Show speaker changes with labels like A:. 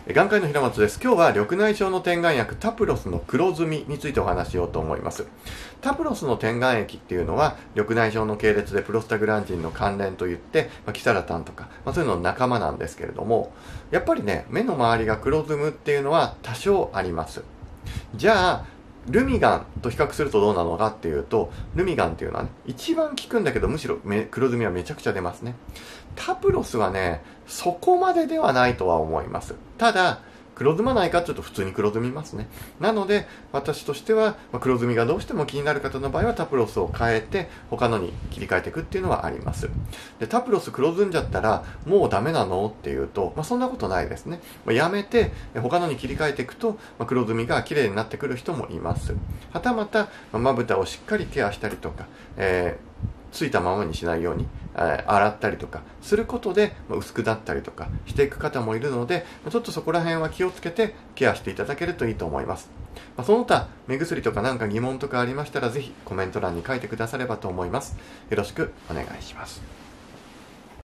A: 眼科医の平松です。今日は緑内障の点眼薬タプロスの黒ずみについてお話ししようと思います。タプロスの点眼液っていうのは緑内障の系列でプロスタグランジンの関連といって、キサラタンとか、そういうのの仲間なんですけれども、やっぱりね、目の周りが黒ずむっていうのは多少あります。じゃあルミガンと比較するとどうなのかっていうと、ルミガンっていうのはね、一番効くんだけど、むしろ黒ずみはめちゃくちゃ出ますね。タプロスはね、そこまでではないとは思います。ただ、黒ずまないかっていうと普通に黒ずみますね。なので、私としては、黒ずみがどうしても気になる方の場合はタプロスを変えて、他のに切り替えていくっていうのはあります。で、タプロス黒ずんじゃったら、もうダメなのっていうと、そんなことないですね。やめて、他のに切り替えていくと、黒ずみが綺麗になってくる人もいます。はたまた、まぶたをしっかりケアしたりとか、ついたままにしないように洗ったりとかすることで薄くなったりとかしていく方もいるので、ちょっとそこら辺は気をつけてケアしていただけるといいと思います。その他目薬とかなんか疑問とかありましたら、ぜひコメント欄に書いてくださればと思います。よろしくお願いします。